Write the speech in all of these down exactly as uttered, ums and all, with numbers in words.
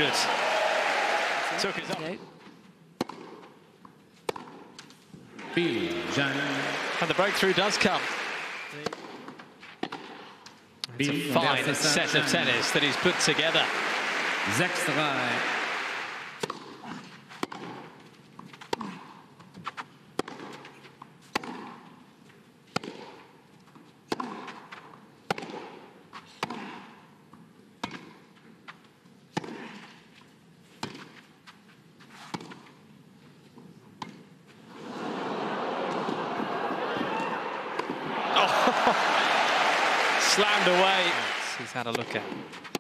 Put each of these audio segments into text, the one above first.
good. Took his up. Zhang. And the breakthrough does come. It's a fine set of tennis that he's put together. six drei. Slammed away. He's had a look at.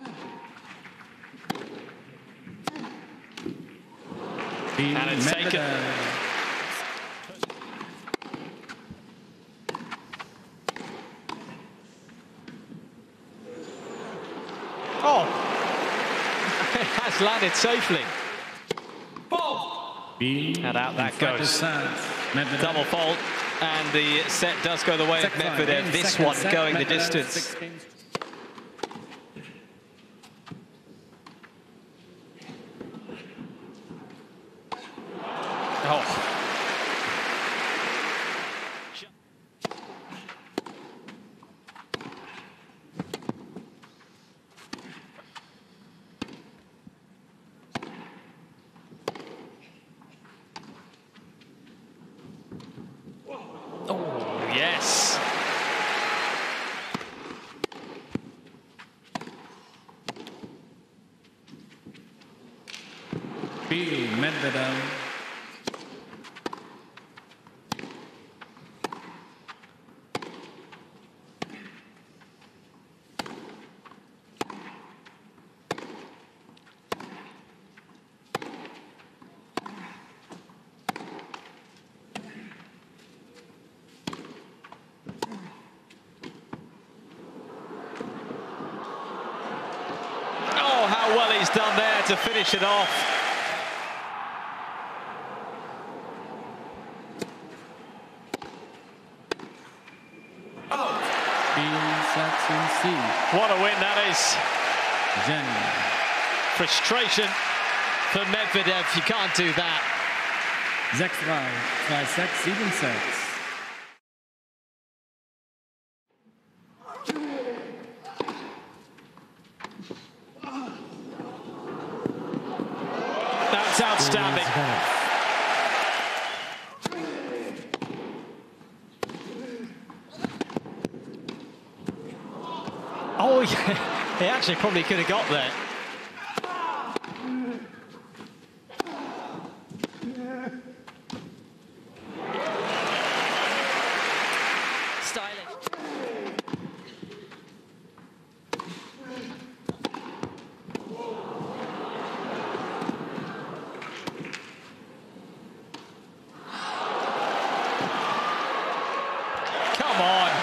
And it's taken. Oh! It has landed safely. And out that goes. Double fault. And the set does go the way of Medvedev. This one going the distance. Oh. Oh, yes. Medvedev. Oh, how well he's done there to finish it off. What a win that is. Zhang. Frustration for Medvedev. You can't do that. six drei, zwei sechs, sieben sechs. That's outstanding. Oh, yeah. He actually probably could have got there. Stylish. Come on.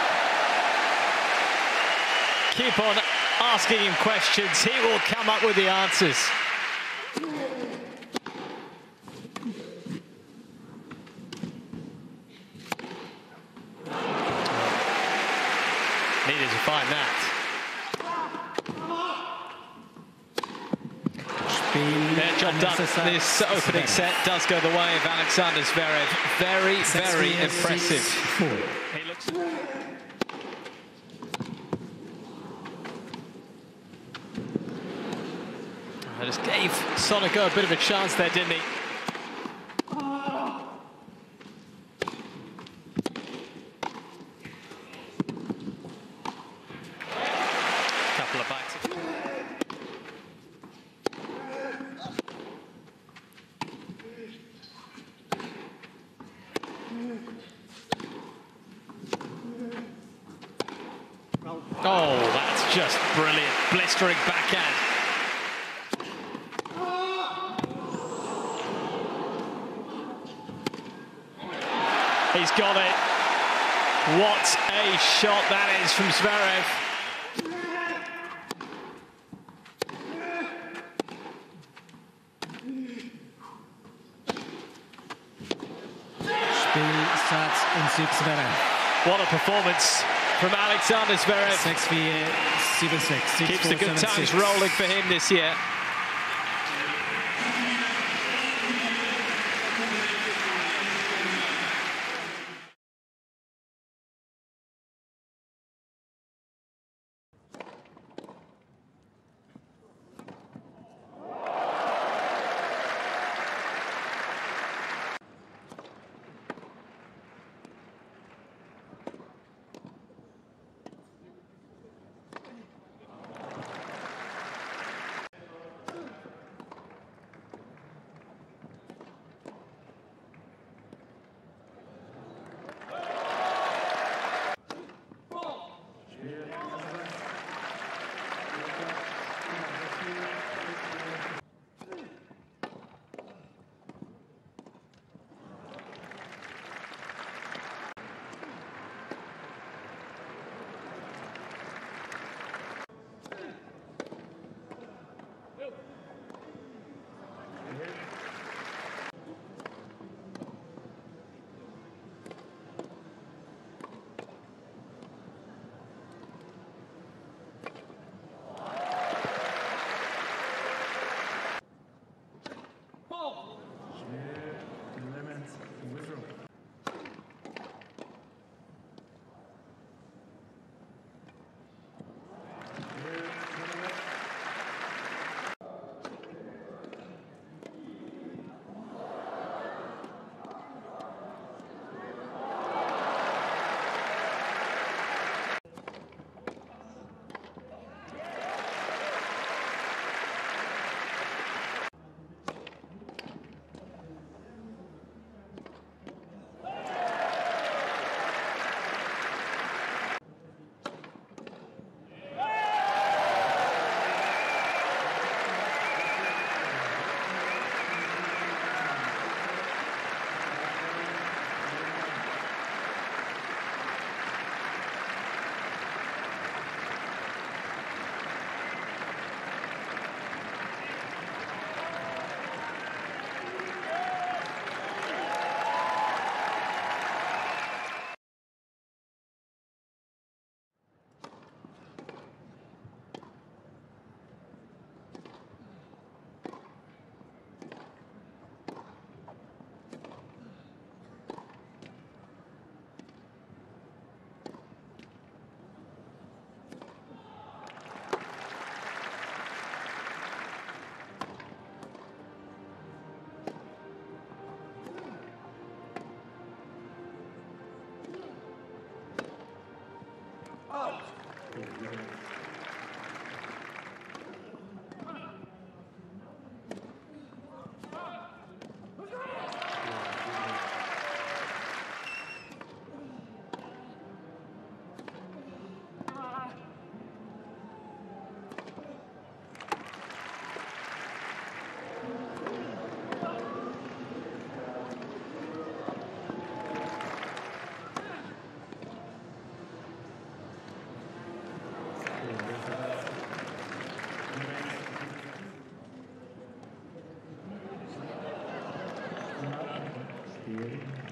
Keep on asking him questions. He will come up with the answers. Needed to find that. Yeah, job done. This opening set does go the way of Alexander Zverev. Very, very impressive. He looks. I just gave Sonico a bit of a chance there, didn't he? Couple of bites. Oh, that's just brilliant. Blistering backhand. He's got it. What a shot that is from Zverev. What a performance from Alexander Zverev. six four, seven six. Keeps the good times rolling for him this year. Spiel.